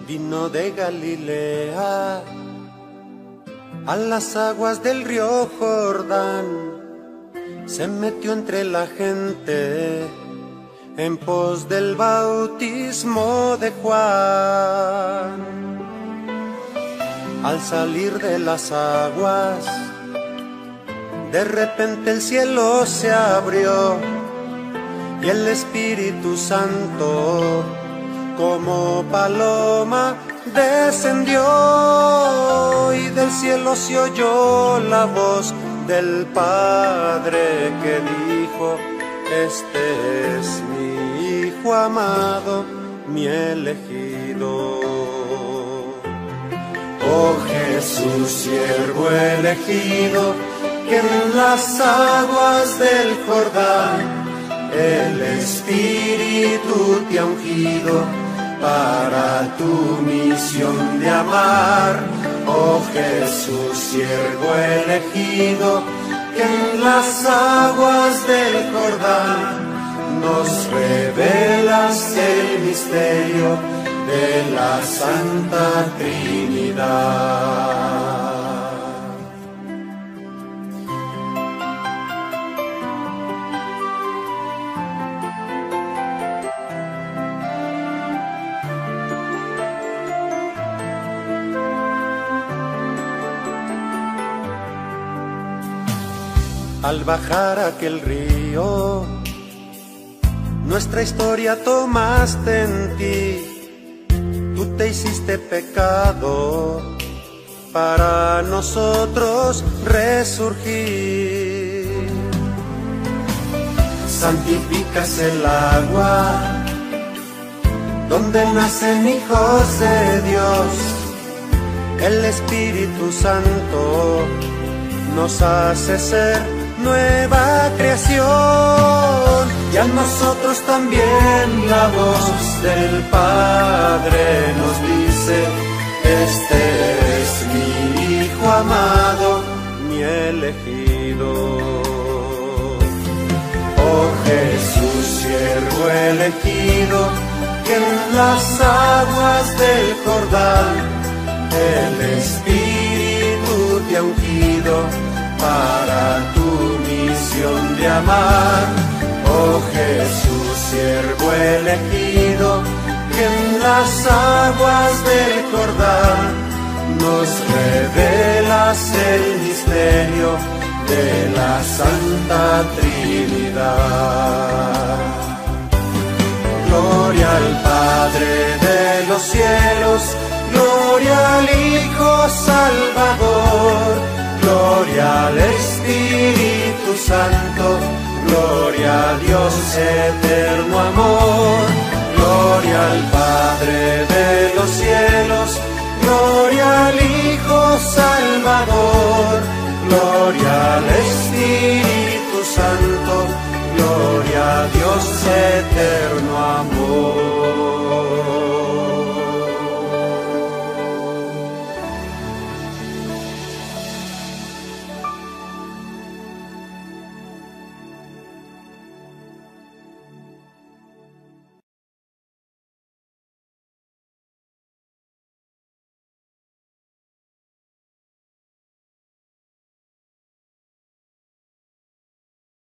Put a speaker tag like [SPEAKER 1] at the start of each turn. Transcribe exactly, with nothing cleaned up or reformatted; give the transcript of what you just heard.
[SPEAKER 1] vino de Galilea a las aguas del río Jordán, se metió entre la gente en pos del bautismo de Juan. Al salir de las aguas, de repente el cielo se abrió y el Espíritu Santo como paloma descendió, y del cielo se oyó la voz del Padre que dijo: este es mi Hijo amado, mi elegido. Oh Jesús, siervo elegido, que en las aguas del Jordán el Espíritu te ha ungido para tu misión de amar. Oh Jesús, siervo elegido, que en las aguas del Jordán nos revelas el misterio de la Santa Trinidad. Al bajar aquel río, nuestra historia tomaste en ti. Tú te hiciste pecado para nosotros resurgir. Santificas el agua donde nacen hijos de Dios. El Espíritu Santo nos hace ser nueva creación, y a nosotros también la voz del Padre nos dice: este es mi Hijo amado, mi elegido. Oh Jesús, siervo elegido, que en las aguas del Jordán el Espíritu te ha ungido para tu misión de amar. Oh Jesús, siervo elegido, que en las aguas del Jordán nos revelas el misterio de la Santa Trinidad. Gloria al Padre de los cielos, gloria al Hijo Salvador, gloria al Espíritu Santo, gloria a Dios eterno amor. Gloria al Padre de los cielos, gloria al Hijo Salvador, gloria al Espíritu